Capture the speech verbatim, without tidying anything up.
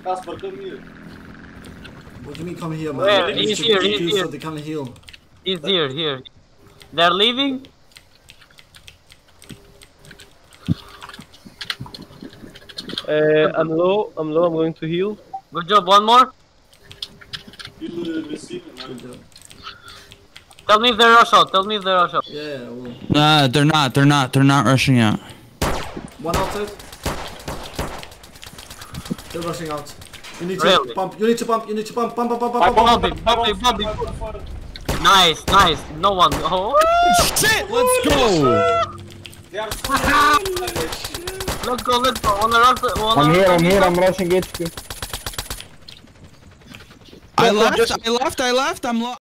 Casper, come here. What do you mean come here, man? Where? Let's He's check here, the he's queue here. so they can heal. He's here, here. They're leaving? Uh, I'm low, I'm low, I'm going to heal. Good job, one more. Heal uh, Messi, Good man. job. Tell me if they rush out, tell me if they rush out. Yeah, yeah, well. Nah, they're not. They're not. They're not rushing out. One outside. They're rushing out. You need to Really? pump. You need to pump. You need to pump. Pump, pump, pump, pump, pump, Bump pump. it, bump it, bump it. Nice, nice. No one. Oh, Shit! Let's go. They are so let's go, let's go. On the rush, on I'm the here, I'm here, I'm rushing H Q. I left. I left. I left. I'm lo